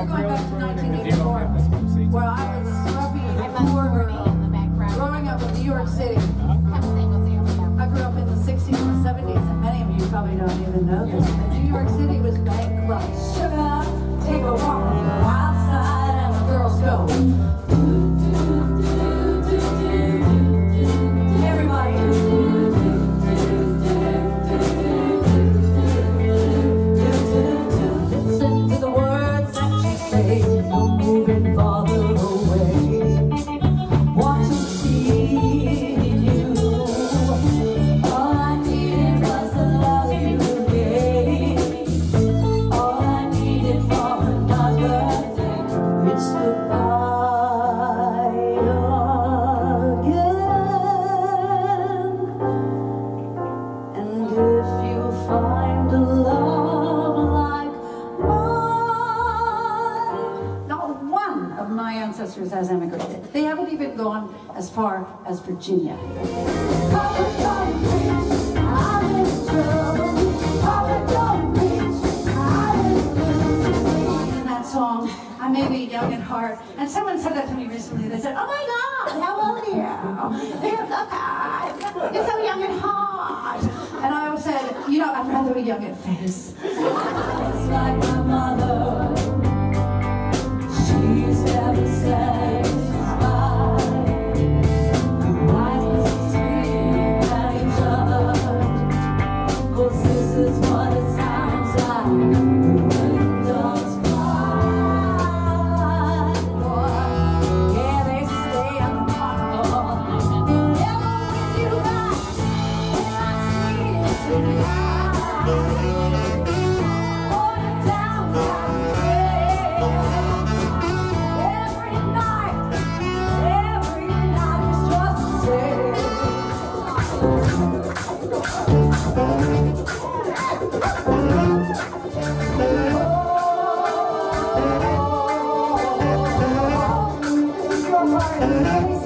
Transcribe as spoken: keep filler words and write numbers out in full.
we're going back to nineteen eighty-four, where I was a scruffy, poor girl, growing up in New York City. I grew up in the sixties and the seventies, and many of you probably don't even know this, but New York City was bankrupt. Sugar, take a walk on the wild side, and the girls go. Everybody. Listen to the words that you say, you're moving farther away. Want to see you. All I needed was the love you gave. All I needed for another day. It's goodbye again. And if you find a love like mine, not one of my ancestors has emigrated. They haven't even gone as far as Virginia. Papa, don't preach, I'm in trouble. Papa, don't preach, I'm in losing. In that song, I may be young at heart, and someone said that to me recently. They said, "Oh my God, how old are you? You're so kind. You're so young at heart." And I always said, you know, I'd rather be young at face. It's like my mother. She's never satisfied. Life is between each other. 'Cause this is what it sounds like. Windows cry. Yeah, they stay on the platform. Never with you back. When I see you tonight. On a downtown train. Every night, every night is just the same. Oh, this is your part.